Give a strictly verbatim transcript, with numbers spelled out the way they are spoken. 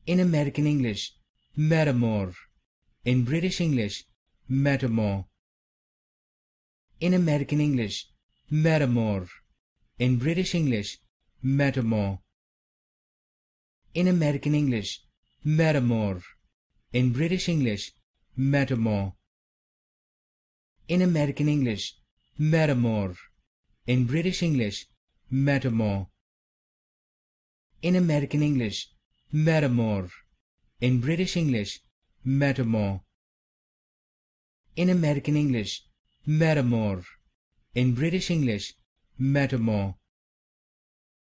In American English, Metamour. In British English, Metamour. In American English, Metamour. In British English, Metamour. In American English, Metamour. In British English, Metamour. In American English, Metamour. In British English, Metamour. In American English, Metamour. In British English, Metamour. In American English, Metamour. In British English, Metamour.